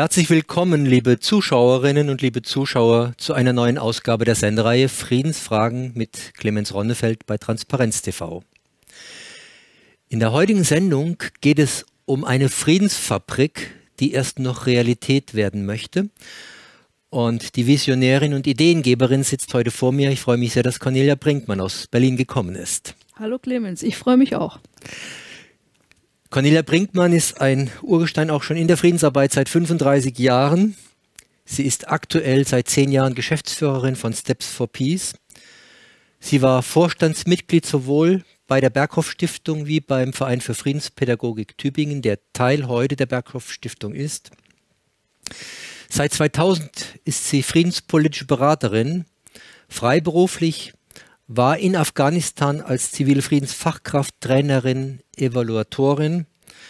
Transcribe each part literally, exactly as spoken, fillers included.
Herzlich willkommen, liebe Zuschauerinnen und liebe Zuschauer, zu einer neuen Ausgabe der Sendereihe Friedensfragen mit Clemens Ronnefeld bei Transparenz T V. In der heutigen Sendung geht es um eine Friedensfabrik, die erst noch Realität werden möchte. Und die Visionärin und Ideengeberin sitzt heute vor mir. Ich freue mich sehr, dass Cornelia Brinkmann aus Berlin gekommen ist. Hallo Clemens, ich freue mich auch. Cornelia Brinkmann ist ein Urgestein auch schon in der Friedensarbeit seit fünfunddreißig Jahren. Sie ist aktuell seit zehn Jahren Geschäftsführerin von Steps for Peace. Sie war Vorstandsmitglied sowohl bei der Berghoff Stiftung wie beim Verein für Friedenspädagogik Tübingen, der Teil heute der Berghoff Stiftung ist. Seit zweitausend ist sie friedenspolitische Beraterin, freiberuflich, war in Afghanistan als zivile Friedensfachkraft, Trainerin, Evaluatorin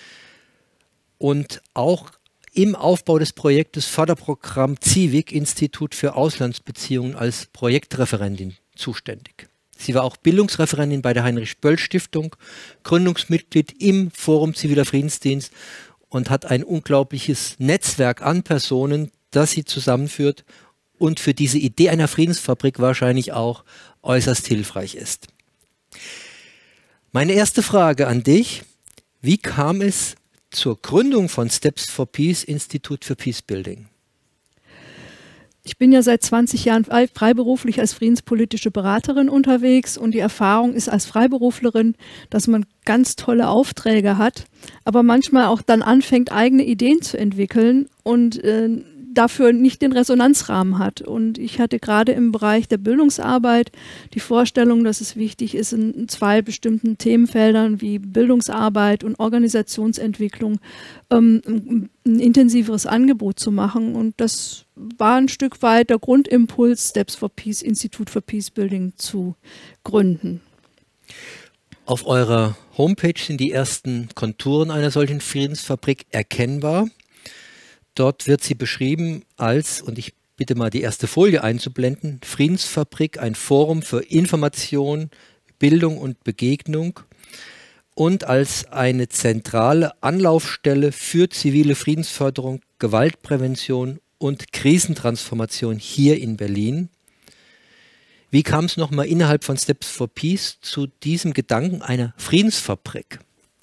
und auch im Aufbau des Projektes Förderprogramm ZIVIC, Institut für Auslandsbeziehungen, als Projektreferentin zuständig. Sie war auch Bildungsreferentin bei der Heinrich-Böll-Stiftung, Gründungsmitglied im Forum Ziviler Friedensdienst und hat ein unglaubliches Netzwerk an Personen, das sie zusammenführt und für diese Idee einer Friedensfabrik wahrscheinlich auch äußerst hilfreich ist. Meine erste Frage an dich: Wie kam es zur Gründung von Steps for Peace, Institut für Peacebuilding? Ich bin ja seit zwanzig Jahren freiberuflich als friedenspolitische Beraterin unterwegs und die Erfahrung ist als Freiberuflerin, dass man ganz tolle Aufträge hat, aber manchmal auch dann anfängt, eigene Ideen zu entwickeln und äh, dafür nicht den Resonanzrahmen hat. Und ich hatte gerade im Bereich der Bildungsarbeit die Vorstellung, dass es wichtig ist, in zwei bestimmten Themenfeldern wie Bildungsarbeit und Organisationsentwicklung ähm, ein intensiveres Angebot zu machen. Und das war ein Stück weit der Grundimpuls, Steps for Peace, Institut für Peacebuilding zu gründen. Auf eurer Homepage sind die ersten Konturen einer solchen Friedensfabrik erkennbar. Dort wird sie beschrieben als, und ich bitte mal die erste Folie einzublenden, Friedensfabrik, ein Forum für Information, Bildung und Begegnung und als eine zentrale Anlaufstelle für zivile Friedensförderung, Gewaltprävention und Krisentransformation hier in Berlin. Wie kam es nochmal innerhalb von Steps for Peace zu diesem Gedanken einer Friedensfabrik?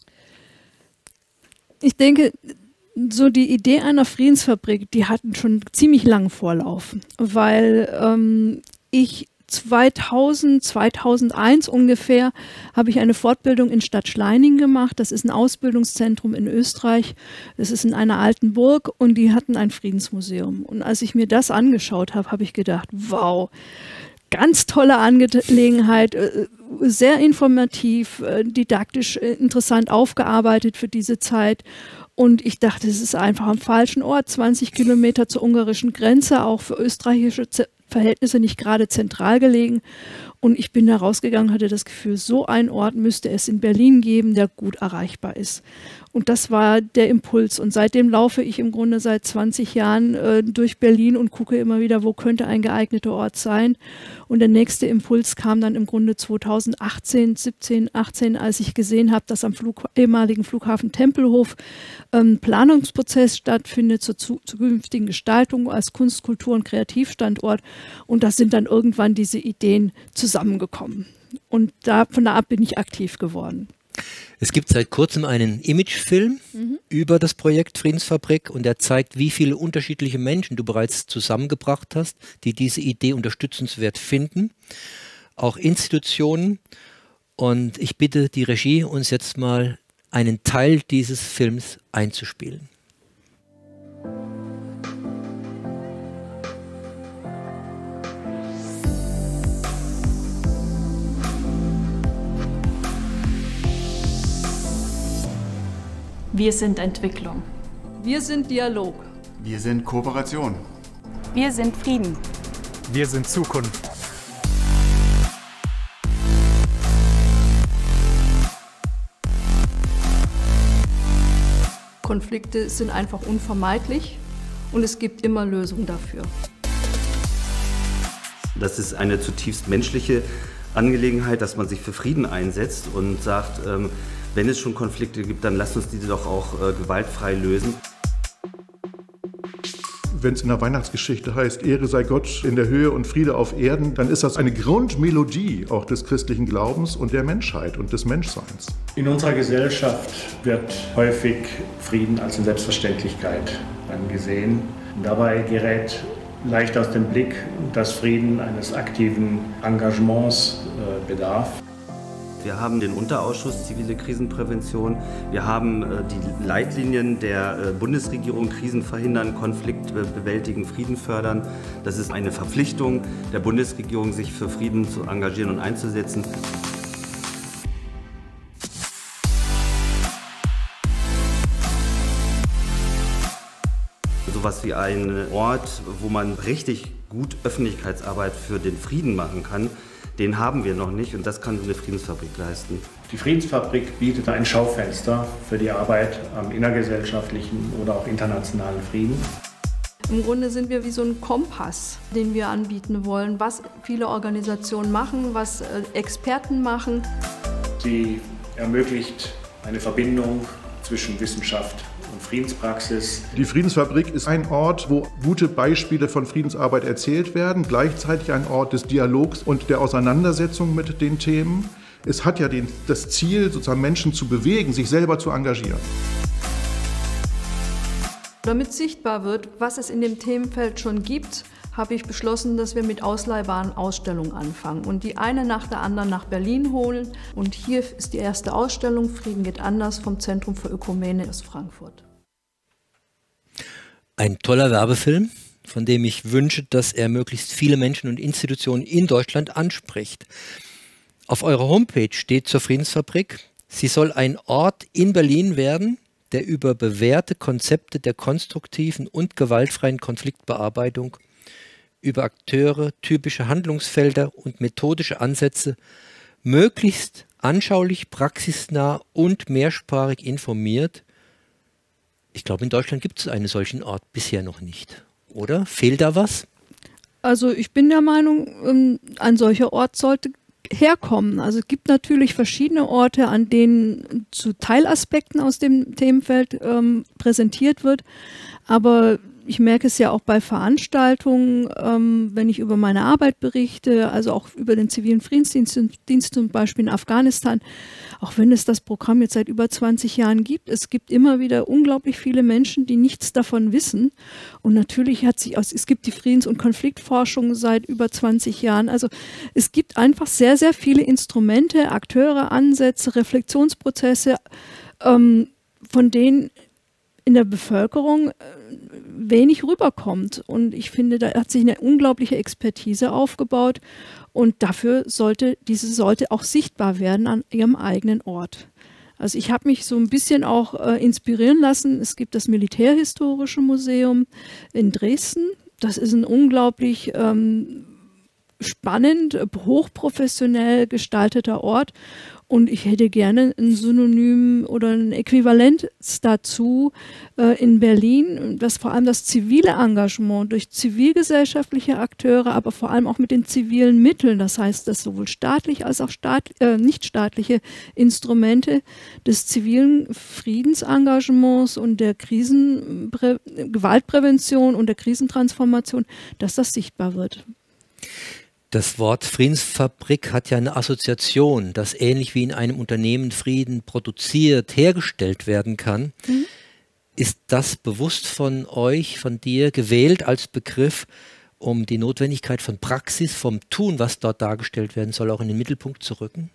Ich denke, so die Idee einer Friedensfabrik, die hatten schon ziemlich langen Vorlauf, weil ähm, ich zweitausend, zweitausendeins ungefähr habe ich eine Fortbildung in Stadt Schleining gemacht. Das ist ein Ausbildungszentrum in Österreich. Das ist in einer alten Burg und die hatten ein Friedensmuseum. Und als ich mir das angeschaut habe, habe ich gedacht, wow, ganz tolle Angelegenheit, sehr informativ, didaktisch interessant aufgearbeitet für diese Zeit. Und ich dachte, es ist einfach am falschen Ort, zwanzig Kilometer zur ungarischen Grenze, auch für österreichische Verhältnisse nicht gerade zentral gelegen. Und ich bin da rausgegangen, hatte das Gefühl, so einen Ort müsste es in Berlin geben, der gut erreichbar ist. Und das war der Impuls. Und seitdem laufe ich im Grunde seit zwanzig Jahren äh, durch Berlin und gucke immer wieder, wo könnte ein geeigneter Ort sein. Und der nächste Impuls kam dann im Grunde zweitausendachtzehn, siebzehn, achtzehn, als ich gesehen habe, dass am Flug, ehemaligen Flughafen Tempelhof ein ähm, Planungsprozess stattfindet zur zu, zukünftigen Gestaltung als Kunst-, Kultur- und Kreativstandort. Und da sind dann irgendwann diese Ideen zusammengekommen. Und da, von da ab bin ich aktiv geworden. Es gibt seit kurzem einen Imagefilm mhm. über das Projekt Friedensfabrik und der zeigt, wie viele unterschiedliche Menschen du bereits zusammengebracht hast, die diese Idee unterstützenswert finden, auch Institutionen. Und ich bitte die Regie, uns jetzt mal einen Teil dieses Films einzuspielen. Wir sind Entwicklung. Wir sind Dialog. Wir sind Kooperation. Wir sind Frieden. Wir sind Zukunft. Konflikte sind einfach unvermeidlich und es gibt immer Lösungen dafür. Das ist eine zutiefst menschliche Angelegenheit, dass man sich für Frieden einsetzt und sagt, ähm, wenn es schon Konflikte gibt, dann lasst uns diese doch auch äh, gewaltfrei lösen. wenn es in der Weihnachtsgeschichte heißt, Ehre sei Gott in der Höhe und Friede auf Erden, dann ist das eine Grundmelodie auch des christlichen Glaubens und der Menschheit und des Menschseins. In unserer Gesellschaft wird häufig Frieden als eine Selbstverständlichkeit angesehen. Und dabei gerät leicht aus dem Blick, dass Frieden eines aktiven Engagements äh, bedarf. Wir haben den Unterausschuss Zivile Krisenprävention. Wir haben äh, die Leitlinien der äh, Bundesregierung Krisen verhindern, Konflikt bewältigen, Frieden fördern. Das ist eine Verpflichtung der Bundesregierung, sich für Frieden zu engagieren und einzusetzen. Sowas wie ein Ort, wo man richtig gut Öffentlichkeitsarbeit für den Frieden machen kann, den haben wir noch nicht und das kann eine Friedensfabrik leisten. Die Friedensfabrik bietet ein Schaufenster für die Arbeit am innergesellschaftlichen oder auch internationalen Frieden. Im Grunde sind wir wie so ein Kompass, den wir anbieten wollen, was viele Organisationen machen, was Experten machen. Sie ermöglicht eine Verbindung zwischen Wissenschaft und Friedenspraxis. Die Friedensfabrik ist ein Ort, wo gute Beispiele von Friedensarbeit erzählt werden, gleichzeitig ein Ort des Dialogs und der Auseinandersetzung mit den Themen. Es hat ja den, das Ziel, sozusagen Menschen zu bewegen, sich selber zu engagieren. Damit sichtbar wird, was es in dem Themenfeld schon gibt, habe ich beschlossen, dass wir mit ausleihbaren Ausstellungen anfangen und die eine nach der anderen nach Berlin holen. Und hier ist die erste Ausstellung, Frieden geht anders, vom Zentrum für Ökumene aus Frankfurt. Ein toller Werbefilm, von dem ich wünsche, dass er möglichst viele Menschen und Institutionen in Deutschland anspricht. Auf eurer Homepage steht zur Friedensfabrik, sie soll ein Ort in Berlin werden, der über bewährte Konzepte der konstruktiven und gewaltfreien Konfliktbearbeitung, über Akteure, typische Handlungsfelder und methodische Ansätze möglichst anschaulich, praxisnah und mehrsprachig informiert. Ich glaube, in Deutschland gibt es einen solchen Ort bisher noch nicht, oder? Fehlt da was? Also ich bin der Meinung, ein solcher Ort sollte herkommen. Also es gibt natürlich verschiedene Orte, an denen zu Teilaspekten aus dem Themenfeld ähm, präsentiert wird, aber ich merke es ja auch bei Veranstaltungen, ähm, wenn ich über meine Arbeit berichte, also auch über den zivilen Friedensdienst Dienst zum Beispiel in Afghanistan, auch wenn es das Programm jetzt seit über zwanzig Jahren gibt, es gibt immer wieder unglaublich viele Menschen, die nichts davon wissen. Und natürlich hat sich aus, es gibt die Friedens- und Konfliktforschung seit über zwanzig Jahren. Also es gibt einfach sehr, sehr viele Instrumente, Akteure, Ansätze, Reflexionsprozesse, ähm, von denen in der Bevölkerung wenig rüberkommt. Und ich finde, da hat sich eine unglaubliche Expertise aufgebaut und dafür sollte, diese sollte auch sichtbar werden an ihrem eigenen Ort. Also ich habe mich so ein bisschen auch äh, inspirieren lassen. Es gibt das Militärhistorische Museum in Dresden. Das ist ein unglaublich ähm, spannend, hochprofessionell gestalteter Ort. Und ich hätte gerne ein Synonym oder ein Äquivalent dazu äh, in Berlin, das vor allem das zivile Engagement durch zivilgesellschaftliche Akteure, aber vor allem auch mit den zivilen Mitteln, das heißt, dass sowohl staatlich als auch staat, äh, nichtstaatliche Instrumente des zivilen Friedensengagements und der Krisenprä- Gewaltprävention und der Krisentransformation, dass das sichtbar wird. Das Wort Friedensfabrik hat ja eine Assoziation, dass ähnlich wie in einem Unternehmen Frieden produziert, hergestellt werden kann. Mhm. Ist das bewusst von euch, von dir gewählt als Begriff, um die Notwendigkeit von Praxis, vom Tun, was dort dargestellt werden soll, auch in den Mittelpunkt zu rücken?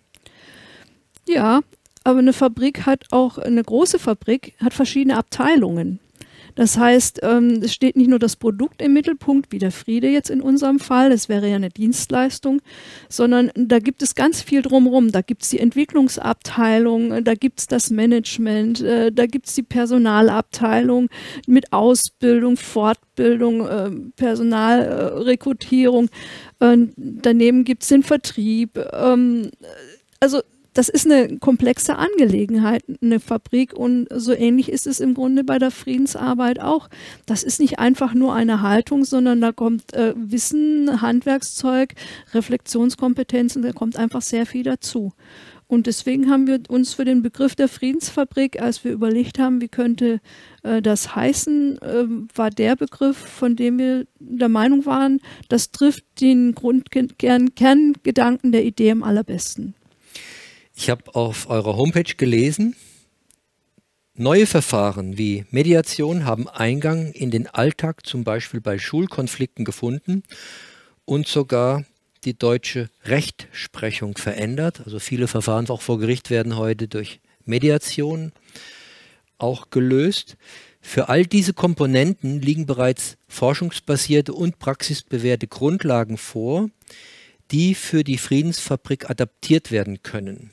Ja, aber eine Fabrik hat auch, eine große Fabrik hat verschiedene Abteilungen. Das heißt, ähm, es steht nicht nur das Produkt im Mittelpunkt, wie der Friede jetzt in unserem Fall, das wäre ja eine Dienstleistung, sondern da gibt es ganz viel drumherum. Da gibt es die Entwicklungsabteilung, da gibt es das Management, äh, da gibt es die Personalabteilung mit Ausbildung, Fortbildung, äh, Personalrekrutierung. Äh, daneben gibt es den Vertrieb. Ähm, also Das ist eine komplexe Angelegenheit, eine Fabrik, und so ähnlich ist es im Grunde bei der Friedensarbeit auch. Das ist nicht einfach nur eine Haltung, sondern da kommt äh, Wissen, Handwerkszeug, Reflexionskompetenzen, da kommt einfach sehr viel dazu. Und deswegen haben wir uns für den Begriff der Friedensfabrik, als wir überlegt haben, wie könnte äh, das heißen, äh, war der Begriff, von dem wir der Meinung waren, das trifft den Grundkern, Kerngedanken der Idee am allerbesten. Ich habe auf eurer Homepage gelesen, neue Verfahren wie Mediation haben Eingang in den Alltag, zum Beispiel bei Schulkonflikten, gefunden und sogar die deutsche Rechtsprechung verändert. Also viele Verfahren auch vor Gericht werden heute durch Mediation auch gelöst. Für all diese Komponenten liegen bereits forschungsbasierte und praxisbewährte Grundlagen vor, die für die Friedensfabrik adaptiert werden können.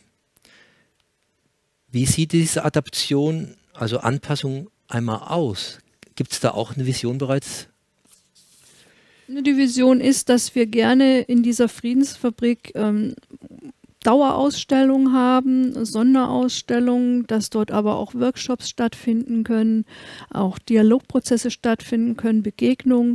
Wie sieht diese Adaption, also Anpassung, einmal aus? Gibt es da auch eine Vision bereits? Die Vision ist, dass wir gerne in dieser Friedensfabrik ähm, Dauerausstellungen haben, Sonderausstellungen, dass dort aber auch Workshops stattfinden können, auch Dialogprozesse stattfinden können, Begegnungen.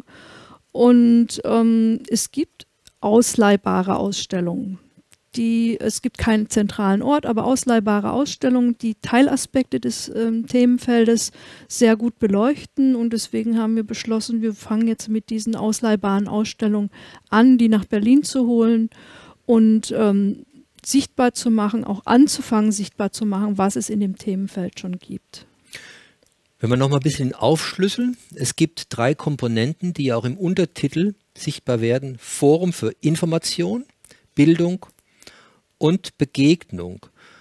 Und ähm, es gibt ausleihbare Ausstellungen. Die, es gibt keinen zentralen Ort, aber ausleihbare Ausstellungen, die Teilaspekte des ähm, Themenfeldes sehr gut beleuchten. Und deswegen haben wir beschlossen, wir fangen jetzt mit diesen ausleihbaren Ausstellungen an, die nach Berlin zu holen und ähm, sichtbar zu machen, auch anzufangen, sichtbar zu machen, was es in dem Themenfeld schon gibt. Wenn wir noch mal ein bisschen aufschlüsseln, es gibt drei Komponenten, die auch im Untertitel sichtbar werden. Forum für Information, Bildung und Begegnung.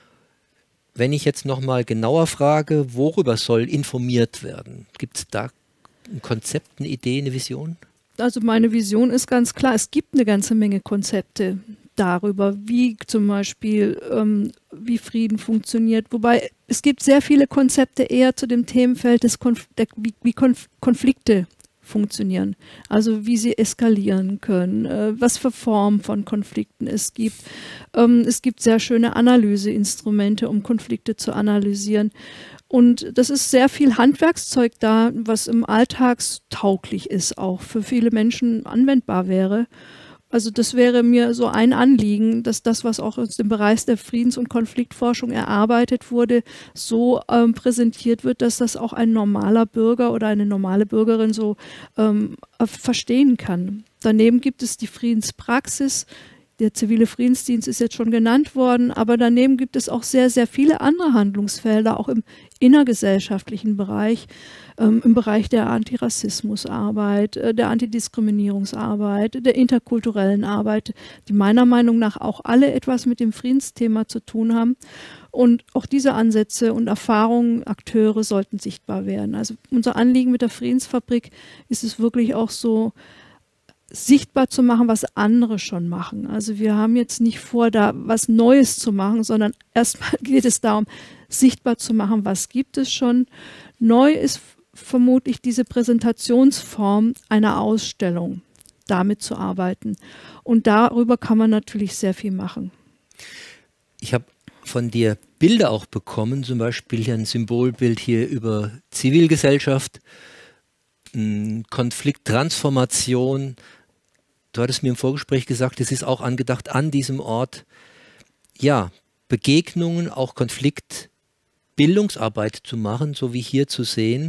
Wenn ich jetzt noch mal genauer frage, worüber soll informiert werden? Gibt es da ein Konzept, eine Idee, eine Vision? Also meine Vision ist ganz klar, es gibt eine ganze Menge Konzepte darüber, wie zum Beispiel ähm, wie Frieden funktioniert. Wobei es gibt sehr viele Konzepte eher zu dem Themenfeld des Konf der, wie, wie Konf Konflikte funktionieren. Also wie sie eskalieren können, äh, was für Formen von Konflikten es gibt. Ähm, es gibt sehr schöne Analyseinstrumente, um Konflikte zu analysieren. Und das ist sehr viel Handwerkszeug da, was im Alltagstauglich ist, auch für viele Menschen anwendbar wäre. Also das wäre mir so ein Anliegen, dass das, was auch aus dem Bereich der Friedens- und Konfliktforschung erarbeitet wurde, so ähm, präsentiert wird, dass das auch ein normaler Bürger oder eine normale Bürgerin so ähm, verstehen kann. Daneben gibt es die Friedenspraxis. Der zivile Friedensdienst ist jetzt schon genannt worden, aber daneben gibt es auch sehr, sehr viele andere Handlungsfelder, auch im innergesellschaftlichen Bereich, ähm, im Bereich der Antirassismusarbeit, äh, der Antidiskriminierungsarbeit, der interkulturellen Arbeit, die meiner Meinung nach auch alle etwas mit dem Friedensthema zu tun haben. Und auch diese Ansätze und Erfahrungen, Akteure sollten sichtbar werden. Also unser Anliegen mit der Friedensfabrik ist es wirklich auch so, sichtbar zu machen, was andere schon machen. Also wir haben jetzt nicht vor, da was Neues zu machen, sondern erstmal geht es darum, sichtbar zu machen, was gibt es schon. Neu ist vermutlich diese Präsentationsform einer Ausstellung, damit zu arbeiten. Und darüber kann man natürlich sehr viel machen. Ich habe von dir Bilder auch bekommen, zum Beispiel hier ein Symbolbild hier über Zivilgesellschaft, Konflikttransformation. Du hattest mir im Vorgespräch gesagt, es ist auch angedacht an diesem Ort, ja, Begegnungen, auch Konfliktbildungsarbeit zu machen, so wie hier zu sehen.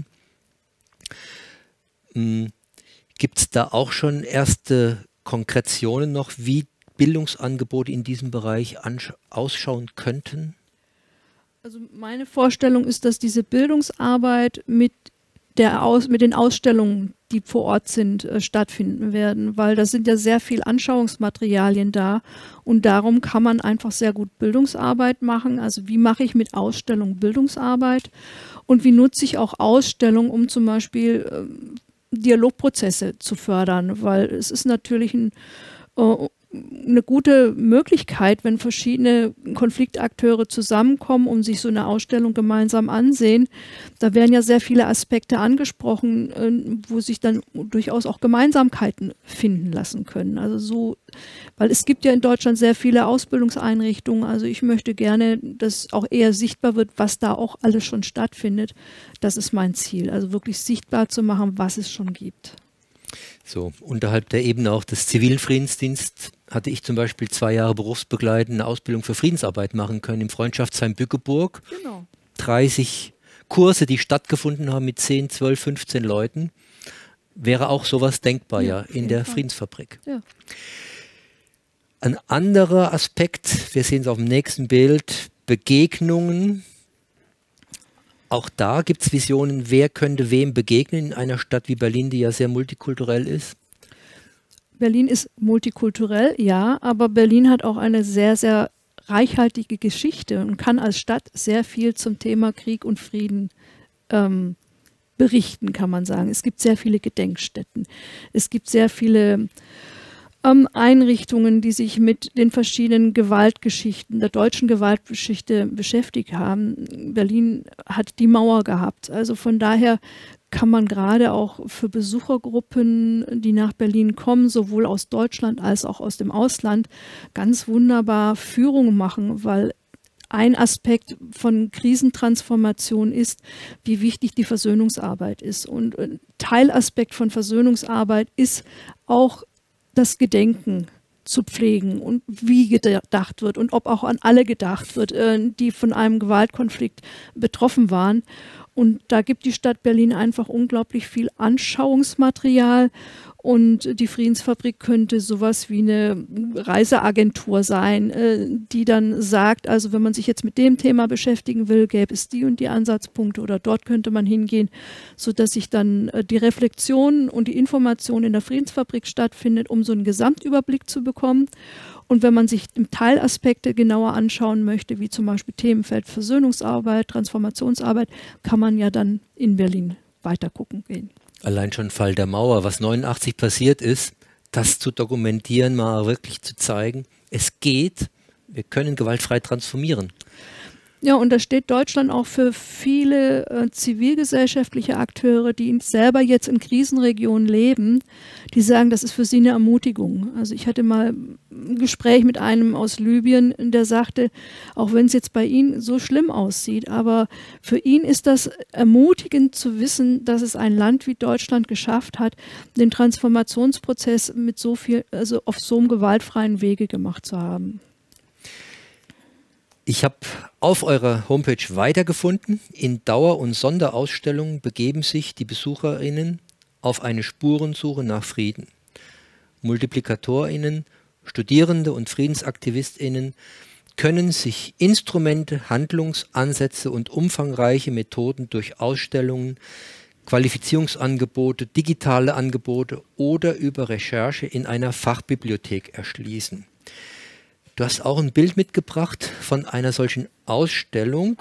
Hm, gibt es da auch schon erste Konkretionen noch, wie Bildungsangebote in diesem Bereich ausschauen könnten? Also meine Vorstellung ist, dass diese Bildungsarbeit mit Der Aus, mit den Ausstellungen, die vor Ort sind, äh, stattfinden werden, weil da sind ja sehr viel Anschauungsmaterialien da und darum kann man einfach sehr gut Bildungsarbeit machen. Also wie mache ich mit Ausstellungen Bildungsarbeit und wie nutze ich auch Ausstellungen, um zum Beispiel äh, Dialogprozesse zu fördern, weil es ist natürlich ein äh, eine gute Möglichkeit, wenn verschiedene Konfliktakteure zusammenkommen und sich so eine Ausstellung gemeinsam ansehen. Da werden ja sehr viele Aspekte angesprochen, wo sich dann durchaus auch Gemeinsamkeiten finden lassen können. Also so, weil es gibt ja in Deutschland sehr viele Ausbildungseinrichtungen. Also ich möchte gerne, dass auch eher sichtbar wird, was da auch alles schon stattfindet. Das ist mein Ziel. Also wirklich sichtbar zu machen, was es schon gibt. So, unterhalb der Ebene auch des zivilen Friedensdienstes hatte ich zum Beispiel zwei Jahre berufsbegleitende Ausbildung für Friedensarbeit machen können im Freundschaftsheim Bückeburg. Genau. dreißig Kurse, die stattgefunden haben mit zehn, zwölf, fünfzehn Leuten. Wäre auch sowas denkbar, ja, ja in der Fall. Friedensfabrik. Ja. Ein anderer Aspekt, wir sehen es auf dem nächsten Bild, Begegnungen. Auch da gibt es Visionen, wer könnte wem begegnen in einer Stadt wie Berlin, die ja sehr multikulturell ist. Berlin ist multikulturell, ja, aber Berlin hat auch eine sehr, sehr reichhaltige Geschichte und kann als Stadt sehr viel zum Thema Krieg und Frieden ähm, berichten, kann man sagen. Es gibt sehr viele Gedenkstätten. Es gibt sehr viele ähm, Einrichtungen, die sich mit den verschiedenen Gewaltgeschichten, der deutschen Gewaltgeschichte beschäftigt haben. Berlin hat die Mauer gehabt. Also von daher kann man gerade auch für Besuchergruppen, die nach Berlin kommen, sowohl aus Deutschland als auch aus dem Ausland, ganz wunderbar Führungen machen, weil ein Aspekt von Krisentransformation ist, wie wichtig die Versöhnungsarbeit ist. Und ein Teilaspekt von Versöhnungsarbeit ist auch das Gedenken zu pflegen und wie gedacht wird und ob auch an alle gedacht wird, die von einem Gewaltkonflikt betroffen waren. Und da gibt die Stadt Berlin einfach unglaublich viel Anschauungsmaterial. Und die Friedensfabrik könnte sowas wie eine Reiseagentur sein, äh, die dann sagt, also wenn man sich jetzt mit dem Thema beschäftigen will, gäbe es die und die Ansatzpunkte oder dort könnte man hingehen, sodass sich dann äh, die Reflexion und die Information in der Friedensfabrik stattfindet, um so einen Gesamtüberblick zu bekommen. Und wenn man sich Teilaspekte genauer anschauen möchte, wie zum Beispiel Themenfeld Versöhnungsarbeit, Transformationsarbeit, kann man ja dann in Berlin weiter gucken gehen. Allein schon Fall der Mauer, was neunundachtzig passiert ist, das zu dokumentieren, mal wirklich zu zeigen, es geht, wir können gewaltfrei transformieren. Ja, und da steht Deutschland auch für viele äh, zivilgesellschaftliche Akteure, die selber jetzt in Krisenregionen leben, die sagen, das ist für sie eine Ermutigung. Also ich hatte mal ein Gespräch mit einem aus Libyen, der sagte, auch wenn es jetzt bei ihm so schlimm aussieht, aber für ihn ist das ermutigend zu wissen, dass es ein Land wie Deutschland geschafft hat, den Transformationsprozess mit so viel, also auf so einem gewaltfreien Wege gemacht zu haben. Ich habe auf eurer Homepage weitergefunden. In Dauer- und Sonderausstellungen begeben sich die BesucherInnen auf eine Spurensuche nach Frieden. MultiplikatorInnen, Studierende und FriedensaktivistInnen können sich Instrumente, Handlungsansätze und umfangreiche Methoden durch Ausstellungen, Qualifizierungsangebote, digitale Angebote oder über Recherche in einer Fachbibliothek erschließen. Du hast auch ein Bild mitgebracht von einer solchen Ausstellung.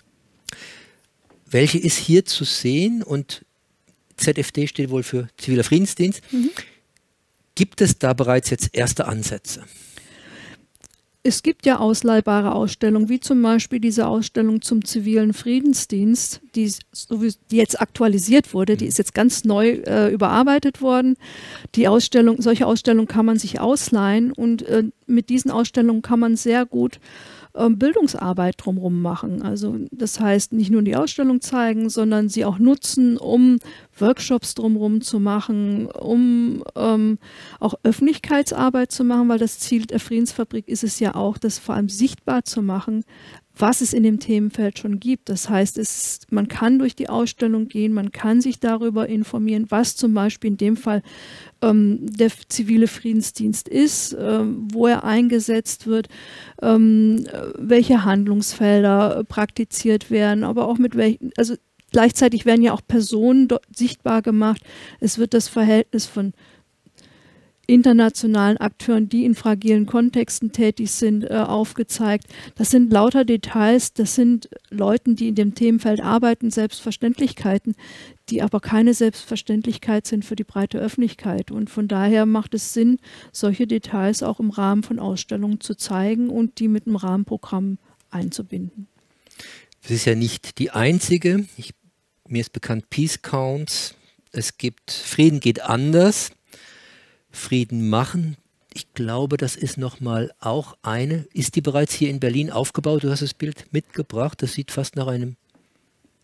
Welche ist hier zu sehen? Und Z F D steht wohl für Ziviler Friedensdienst. Mhm. Gibt es da bereits jetzt erste Ansätze? Es gibt ja ausleihbare Ausstellungen, wie zum Beispiel diese Ausstellung zum zivilen Friedensdienst, die, die jetzt aktualisiert wurde, die ist jetzt ganz neu äh, überarbeitet worden. Die Ausstellung, solche Ausstellungen kann man sich ausleihen und äh, mit diesen Ausstellungen kann man sehr gut äh, Bildungsarbeit drumherum machen. Also das heißt, nicht nur die Ausstellung zeigen, sondern sie auch nutzen, um Workshops drumherum zu machen, um ähm, auch Öffentlichkeitsarbeit zu machen, weil das Ziel der Friedensfabrik ist es ja auch, das vor allem sichtbar zu machen, was es in dem Themenfeld schon gibt. Das heißt, es, man kann durch die Ausstellung gehen, man kann sich darüber informieren, was zum Beispiel in dem Fall ähm, der zivile Friedensdienst ist, ähm, wo er eingesetzt wird, ähm, welche Handlungsfelder äh, praktiziert werden, aber auch mit welchen, also gleichzeitig werden ja auch Personen dort sichtbar gemacht. Es wird das Verhältnis von internationalen Akteuren, die in fragilen Kontexten tätig sind, äh, aufgezeigt. Das sind lauter Details, das sind Leuten, die in dem Themenfeld arbeiten, Selbstverständlichkeiten, die aber keine Selbstverständlichkeit sind für die breite Öffentlichkeit. Und von daher macht es Sinn, solche Details auch im Rahmen von Ausstellungen zu zeigen und die mit einem Rahmenprogramm einzubinden. Das ist ja nicht die einzige. Ich, mir ist bekannt Peace Counts. Es gibt Frieden geht anders. Frieden machen. Ich glaube, das ist nochmal auch eine. Ist die bereits hier in Berlin aufgebaut? Du hast das Bild mitgebracht. Das sieht fast nach einem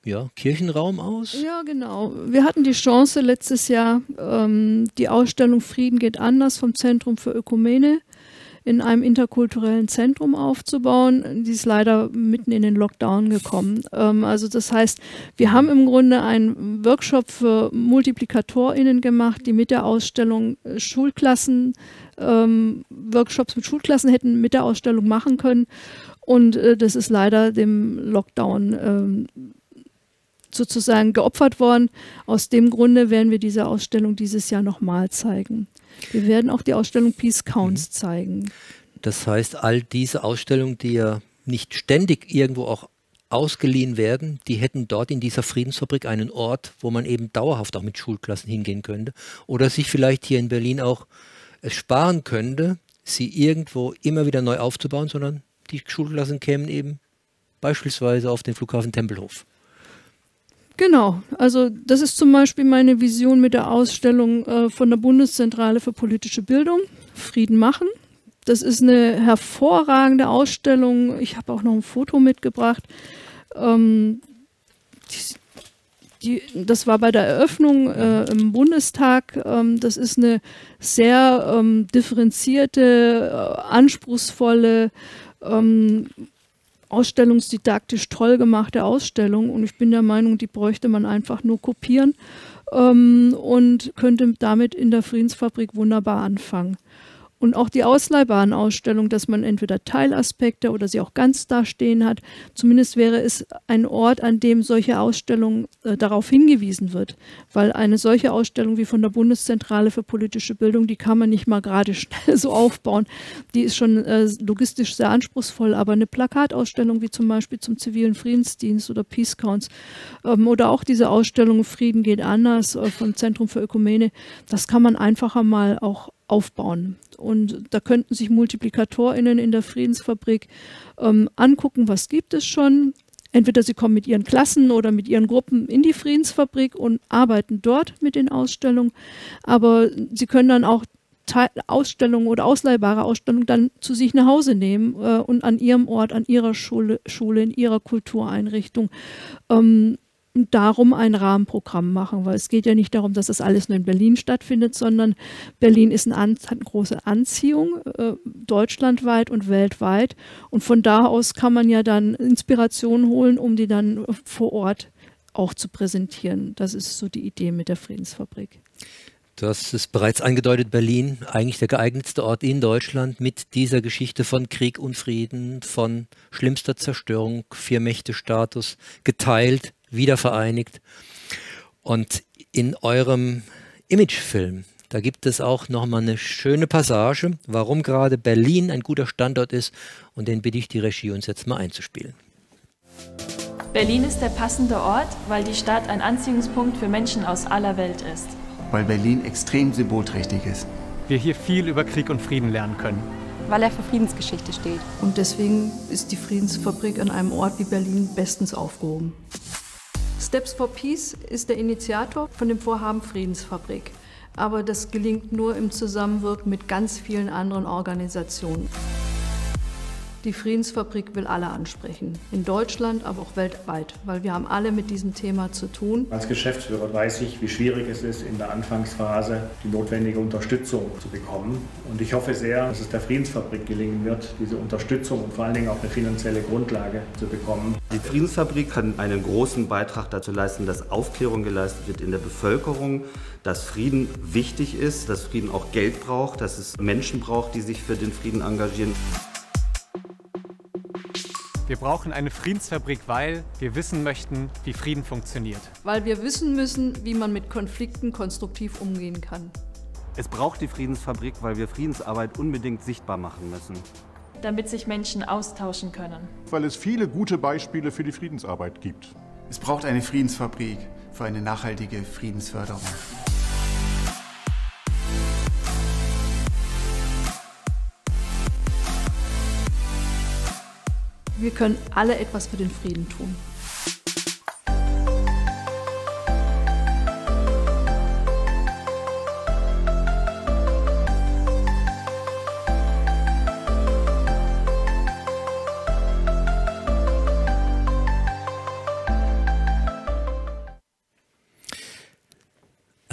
ja, Kirchenraum aus? Ja, genau. Wir hatten die Chance letztes Jahr, ähm, die Ausstellung Frieden geht anders vom Zentrum für Ökumene in einem interkulturellen Zentrum aufzubauen. Die ist leider mitten in den Lockdown gekommen. Ähm, also das heißt, wir haben im Grunde einen Workshop für MultiplikatorInnen gemacht, die mit der Ausstellung Schulklassen, ähm, Workshops mit Schulklassen hätten mit der Ausstellung machen können. Und äh, das ist leider dem Lockdown ähm, sozusagen geopfert worden. Aus dem Grunde werden wir diese Ausstellung dieses Jahr nochmal zeigen. Wir werden auch die Ausstellung Peace Counts zeigen. Das heißt, all diese Ausstellungen, die ja nicht ständig irgendwo auch ausgeliehen werden, die hätten dort in dieser Friedensfabrik einen Ort, wo man eben dauerhaft auch mit Schulklassen hingehen könnte oder sich vielleicht hier in Berlin auch es sparen könnte, sie irgendwo immer wieder neu aufzubauen, sondern die Schulklassen kämen eben beispielsweise auf den Flughafen Tempelhof. Genau, also das ist zum Beispiel meine Vision mit der Ausstellung äh, von der Bundeszentrale für politische Bildung, Frieden machen. Das ist eine hervorragende Ausstellung. Ich habe auch noch ein Foto mitgebracht. Ähm, die, die, das war bei der Eröffnung äh, im Bundestag. Ähm, das ist eine sehr ähm, differenzierte, äh, anspruchsvolle, ähm, ausstellungsdidaktisch toll gemachte Ausstellung und ich bin der Meinung, die bräuchte man einfach nur kopieren ähm, und könnte damit in der Friedensfabrik wunderbar anfangen. Und auch die ausleihbaren Ausstellungen, dass man entweder Teilaspekte oder sie auch ganz dastehen hat, zumindest wäre es ein Ort, an dem solche Ausstellungen äh, darauf hingewiesen wird. Weil eine solche Ausstellung wie von der Bundeszentrale für politische Bildung, die kann man nicht mal gerade schnell so aufbauen. Die ist schon äh, logistisch sehr anspruchsvoll, aber eine Plakatausstellung wie zum Beispiel zum zivilen Friedensdienst oder Peace Counts ähm, oder auch diese Ausstellung Frieden geht anders äh, vom Zentrum für Ökumene, das kann man einfacher mal auch aufbauen. Und da könnten sich MultiplikatorInnen in der Friedensfabrik ähm, angucken, was gibt es schon. Entweder sie kommen mit ihren Klassen oder mit ihren Gruppen in die Friedensfabrik und arbeiten dort mit den Ausstellungen. Aber sie können dann auch Teil Ausstellungen oder ausleihbare Ausstellungen dann zu sich nach Hause nehmen äh, und an ihrem Ort, an ihrer Schule, Schule in ihrer Kultureinrichtung ähm, und darum ein Rahmenprogramm machen, weil es geht ja nicht darum, dass das alles nur in Berlin stattfindet, sondern Berlin ist ein An hat eine große Anziehung, äh, deutschlandweit und weltweit und von da aus kann man ja dann Inspirationen holen, um die dann vor Ort auch zu präsentieren. Das ist so die Idee mit der Friedensfabrik. Du hast es bereits angedeutet, Berlin, eigentlich der geeignetste Ort in Deutschland mit dieser Geschichte von Krieg und Frieden, von schlimmster Zerstörung, Vier-Mächte-Status, geteilt, wieder vereinigt. Und in eurem Imagefilm, da gibt es auch nochmal eine schöne Passage, warum gerade Berlin ein guter Standort ist. Und den bitte ich die Regie, uns jetzt mal einzuspielen. Berlin ist der passende Ort, weil die Stadt ein Anziehungspunkt für Menschen aus aller Welt ist. Weil Berlin extrem symbolträchtig ist. Wir hier viel über Krieg und Frieden lernen können. Weil er für Friedensgeschichte steht. Und deswegen ist die Friedensfabrik an einem Ort wie Berlin bestens aufgehoben. Steps for Peace ist der Initiator von dem Vorhaben Friedensfabrik. Aber das gelingt nur im Zusammenwirken mit ganz vielen anderen Organisationen. Die Friedensfabrik will alle ansprechen, in Deutschland, aber auch weltweit, weil wir haben alle mit diesem Thema zu tun. Als Geschäftsführer weiß ich, wie schwierig es ist, in der Anfangsphase die notwendige Unterstützung zu bekommen. Und ich hoffe sehr, dass es der Friedensfabrik gelingen wird, diese Unterstützung und vor allen Dingen auch eine finanzielle Grundlage zu bekommen. Die Friedensfabrik kann einen großen Beitrag dazu leisten, dass Aufklärung geleistet wird in der Bevölkerung, dass Frieden wichtig ist, dass Frieden auch Geld braucht, dass es Menschen braucht, die sich für den Frieden engagieren. Wir brauchen eine Friedensfabrik, weil wir wissen möchten, wie Frieden funktioniert. Weil wir wissen müssen, wie man mit Konflikten konstruktiv umgehen kann. Es braucht die Friedensfabrik, weil wir Friedensarbeit unbedingt sichtbar machen müssen. Damit sich Menschen austauschen können. Weil es viele gute Beispiele für die Friedensarbeit gibt. Es braucht eine Friedensfabrik für eine nachhaltige Friedensförderung. Wir können alle etwas für den Frieden tun.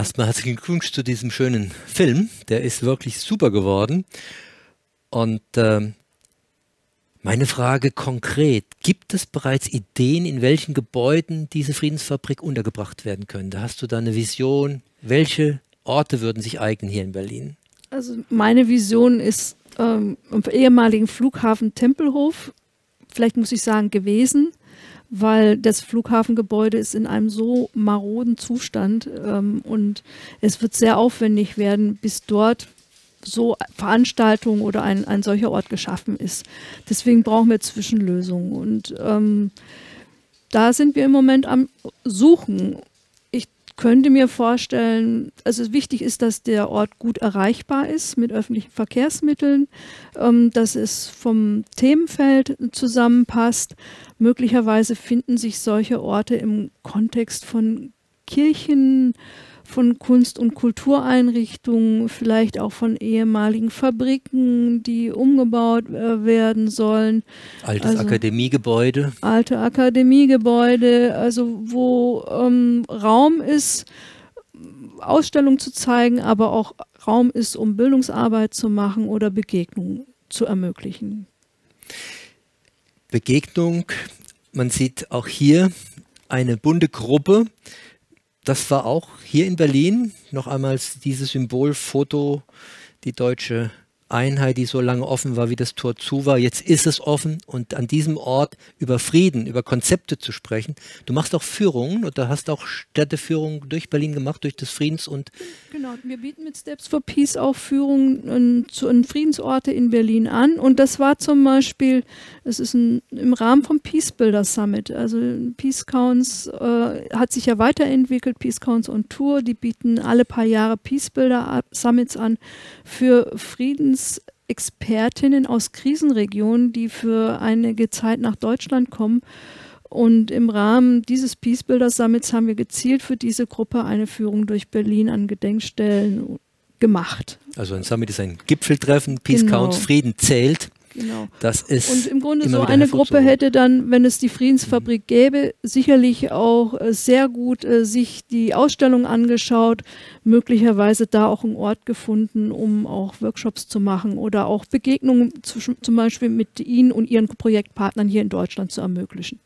Erstmal herzlichen Glückwunsch zu diesem schönen Film. Der ist wirklich super geworden. Und ähm, meine Frage konkret, gibt es bereits Ideen, in welchen Gebäuden diese Friedensfabrik untergebracht werden könnte? Hast du da eine Vision? Welche Orte würden sich eignen hier in Berlin? Also meine Vision ist ähm, am ehemaligen Flughafen Tempelhof, vielleicht muss ich sagen gewesen, weil das Flughafengebäude ist in einem so maroden Zustand ähm, und es wird sehr aufwendig werden, bis dort so Veranstaltungen oder ein, ein solcher Ort geschaffen ist. Deswegen brauchen wir Zwischenlösungen und ähm, da sind wir im Moment am Suchen. Ich könnte mir vorstellen, also wichtig ist, dass der Ort gut erreichbar ist mit öffentlichen Verkehrsmitteln, ähm, dass es vom Themenfeld zusammenpasst. Möglicherweise finden sich solche Orte im Kontext von Kirchen, von Kunst- und Kultureinrichtungen, vielleicht auch von ehemaligen Fabriken, die umgebaut äh, werden sollen. Altes also, Akademiegebäude. Alte Akademiegebäude, also wo ähm, Raum ist, Ausstellungen zu zeigen, aber auch Raum ist, um Bildungsarbeit zu machen oder Begegnungen zu ermöglichen. Begegnung, man sieht auch hier eine bunte Gruppe. Das war auch hier in Berlin noch einmal dieses Symbolfoto, die deutsche Einheit, die so lange offen war, wie das Tor zu war. Jetzt ist es offen und an diesem Ort über Frieden, über Konzepte zu sprechen. Du machst auch Führungen oder hast auch Städteführungen durch Berlin gemacht, durch das Friedens- und... Genau, wir bieten mit Steps for Peace auch Führungen äh, zu in Friedensorte in Berlin an und das war zum Beispiel, es ist ein, im Rahmen vom Peace Builder Summit, also Peace Counts äh, hat sich ja weiterentwickelt, Peace Counts on Tour, die bieten alle paar Jahre Peace Builder Summits an für Friedensexpertinnen aus Krisenregionen, die für einige Zeit nach Deutschland kommen. Und im Rahmen dieses Peace Builder Summits haben wir gezielt für diese Gruppe eine Führung durch Berlin an Gedenkstellen gemacht. Also ein Summit ist ein Gipfeltreffen, Peace Genau. Counts, Frieden zählt. Genau. Das ist Und im Grunde immer so wieder eine Gruppe hervorzuheben. hätte dann, wenn es die Friedensfabrik gäbe, sicherlich auch äh, sehr gut äh, sich die Ausstellung angeschaut, möglicherweise da auch einen Ort gefunden, um auch Workshops zu machen oder auch Begegnungen zwischen, zum Beispiel mit Ihnen und Ihren Projektpartnern hier in Deutschland zu ermöglichen.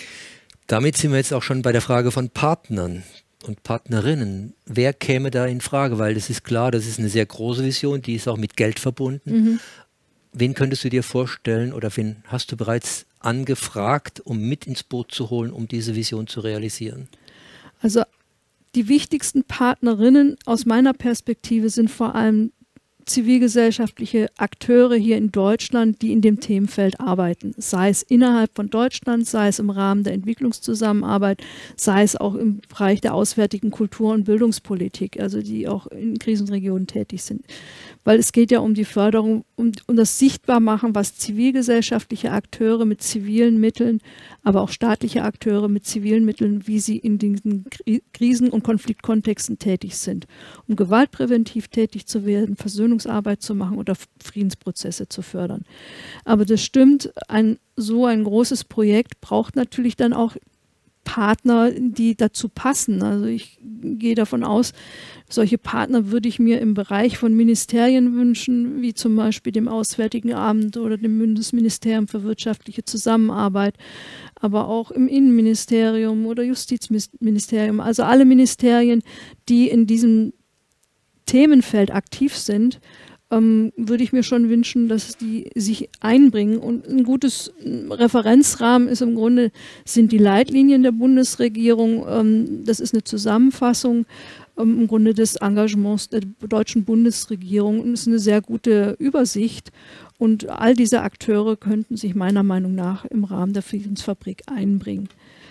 Damit sind wir jetzt auch schon bei der Frage von Partnern und Partnerinnen. Wer käme da in Frage? Weil das ist klar, das ist eine sehr große Vision, die ist auch mit Geld verbunden. Mhm. Wen könntest du dir vorstellen oder wen hast du bereits angefragt, um mit ins Boot zu holen, um diese Vision zu realisieren? Also die wichtigsten Partnerinnen aus meiner Perspektive sind vor allem zivilgesellschaftliche Akteure hier in Deutschland, die in dem Themenfeld arbeiten, sei es innerhalb von Deutschland, sei es im Rahmen der Entwicklungszusammenarbeit, sei es auch im Bereich der auswärtigen Kultur- und Bildungspolitik, also die auch in Krisenregionen tätig sind. Weil es geht ja um die Förderung, um, um das Sichtbarmachen, was zivilgesellschaftliche Akteure mit zivilen Mitteln, aber auch staatliche Akteure mit zivilen Mitteln, wie sie in diesen Krisen- und Konfliktkontexten tätig sind, um gewaltpräventiv tätig zu werden, Versöhnungsarbeit zu machen oder Friedensprozesse zu fördern. Aber das stimmt, ein, so ein großes Projekt braucht natürlich dann auch Partner, die dazu passen. Also ich gehe davon aus, solche Partner würde ich mir im Bereich von Ministerien wünschen, wie zum Beispiel dem Auswärtigen Amt oder dem Bundesministerium für wirtschaftliche Zusammenarbeit, aber auch im Innenministerium oder Justizministerium. Also alle Ministerien, die in diesem Themenfeld aktiv sind, ähm, würde ich mir schon wünschen, dass die sich einbringen. Und ein gutes Referenzrahmen ist im Grunde, sind die Leitlinien der Bundesregierung. Ähm, das ist eine Zusammenfassung ähm, im Grunde des Engagements der deutschen Bundesregierung und ist eine sehr gute Übersicht. Und all diese Akteure könnten sich meiner Meinung nach im Rahmen der Friedensfabrik einbringen.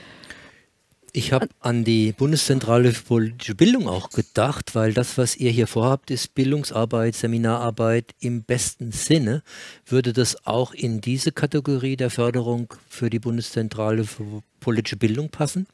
Ich habe an die Bundeszentrale für politische Bildung auch gedacht, weil das, was ihr hier vorhabt, ist Bildungsarbeit, Seminararbeit im besten Sinne. Würde das auch in diese Kategorie der Förderung für die Bundeszentrale für politische Bildung passen?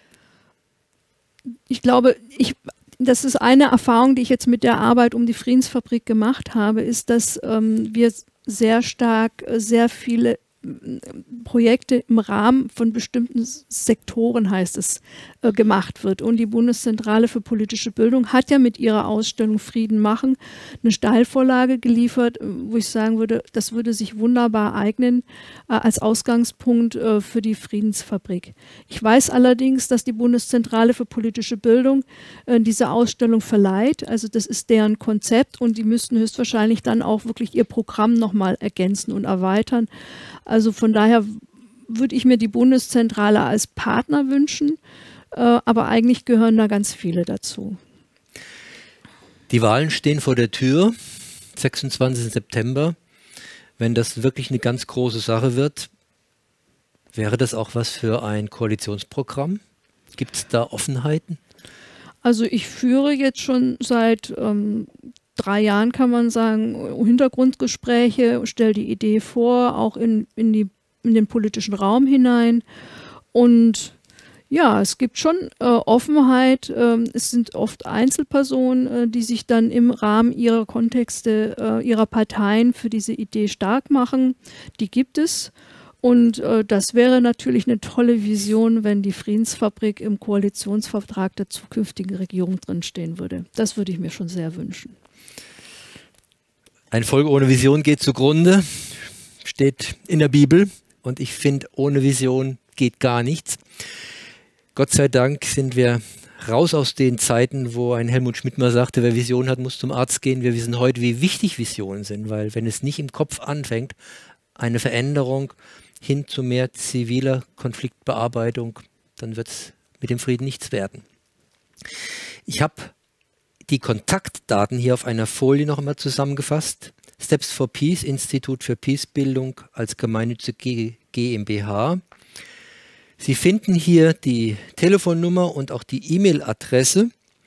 Ich glaube, ich, das ist eine Erfahrung, die ich jetzt mit der Arbeit um die Friedensfabrik gemacht habe, ist, dass ähm, wir sehr stark, sehr viele Projekte im Rahmen von bestimmten Sektoren, heißt es, äh, gemacht wird. Und die Bundeszentrale für politische Bildung hat ja mit ihrer Ausstellung Frieden machen eine Steilvorlage geliefert, wo ich sagen würde, das würde sich wunderbar eignen äh, als Ausgangspunkt äh, für die Friedensfabrik. Ich weiß allerdings, dass die Bundeszentrale für politische Bildung äh, diese Ausstellung verleiht. Also das ist deren Konzept und die müssten höchstwahrscheinlich dann auch wirklich ihr Programm nochmal ergänzen und erweitern. Also von daher würde ich mir die Bundeszentrale als Partner wünschen, äh, aber eigentlich gehören da ganz viele dazu. Die Wahlen stehen vor der Tür, sechsundzwanzigsten September. Wenn das wirklich eine ganz große Sache wird, wäre das auch was für ein Koalitionsprogramm? Gibt es da Offenheiten? Also ich führe jetzt schon seit ähm, drei Jahren, kann man sagen, Hintergrundgespräche, stelle die Idee vor, auch in, in, die, in den politischen Raum hinein. Und ja, es gibt schon äh, Offenheit. Äh, es sind oft Einzelpersonen, äh, die sich dann im Rahmen ihrer Kontexte, äh, ihrer Parteien für diese Idee stark machen. Die gibt es. Und äh, das wäre natürlich eine tolle Vision, wenn die Friedensfabrik im Koalitionsvertrag der zukünftigen Regierung drinstehen würde. Das würde ich mir schon sehr wünschen. Ein Volk ohne Vision geht zugrunde, steht in der Bibel. Und ich finde, ohne Vision geht gar nichts. Gott sei Dank sind wir raus aus den Zeiten, wo ein Helmut Schmidt mal sagte, wer Vision hat, muss zum Arzt gehen. Wir wissen heute, wie wichtig Visionen sind, weil wenn es nicht im Kopf anfängt, eine Veränderung hin zu mehr ziviler Konfliktbearbeitung, dann wird es mit dem Frieden nichts werden. Ich habe die Kontaktdaten hier auf einer Folie noch einmal zusammengefasst. Steps for Peace, Institut für Peacebildung als gemeinnützige GmbH. Sie finden hier die Telefonnummer und auch die E-Mail-Adresse.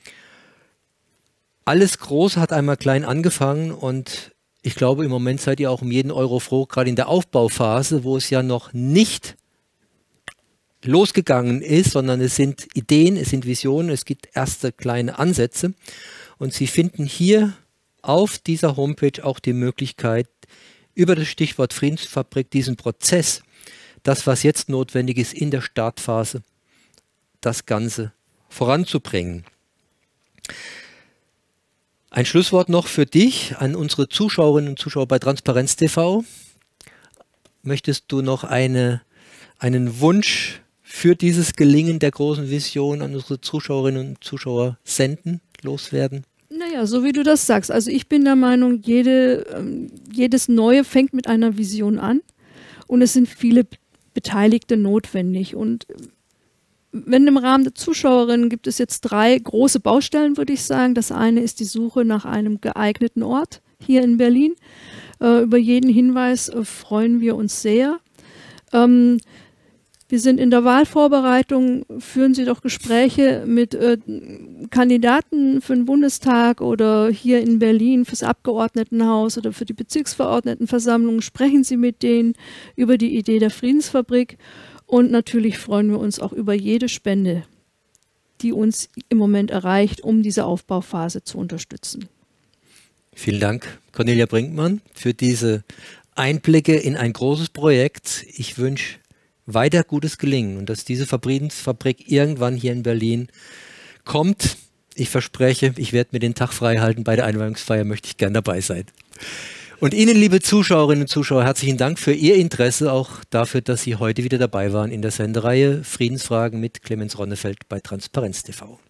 Alles Große hat einmal klein angefangen und ich glaube, im Moment seid ihr auch um jeden Euro froh, gerade in der Aufbauphase, wo es ja noch nicht losgegangen ist, sondern es sind Ideen, es sind Visionen, es gibt erste kleine Ansätze. Und Sie finden hier auf dieser Homepage auch die Möglichkeit, über das Stichwort Friedensfabrik diesen Prozess, das, was jetzt notwendig ist in der Startphase, das Ganze voranzubringen. Ein Schlusswort noch für dich, an unsere Zuschauerinnen und Zuschauer bei Transparenz T V. Möchtest du noch eine, einen Wunsch für dieses Gelingen der großen Vision an unsere Zuschauerinnen und Zuschauer senden, loswerden? Naja, so wie du das sagst. Also ich bin der Meinung, jede, ähm, jedes Neue fängt mit einer Vision an und es sind viele Beteiligte notwendig. Und wenn im Rahmen der Zuschauerinnen gibt es jetzt drei große Baustellen, würde ich sagen. Das eine ist die Suche nach einem geeigneten Ort hier in Berlin. Äh, über jeden Hinweis äh, freuen wir uns sehr. Ähm, wir sind in der Wahlvorbereitung, führen Sie doch Gespräche mit äh, Kandidaten für den Bundestag oder hier in Berlin fürs Abgeordnetenhaus oder für die Bezirksverordnetenversammlung. Sprechen Sie mit denen über die Idee der Friedensfabrik. Und natürlich freuen wir uns auch über jede Spende, die uns im Moment erreicht, um diese Aufbauphase zu unterstützen. Vielen Dank, Cornelia Brinkmann, für diese Einblicke in ein großes Projekt. Ich wünsche weiter gutes Gelingen und dass diese Friedensfabrik irgendwann hier in Berlin kommt. Ich verspreche, ich werde mir den Tag frei halten. Bei der Einweihungsfeier möchte ich gern dabei sein. Und Ihnen, liebe Zuschauerinnen und Zuschauer, herzlichen Dank für Ihr Interesse, auch dafür, dass Sie heute wieder dabei waren in der Sendereihe Friedensfragen mit Clemens Ronnefeld bei Transparenz T V.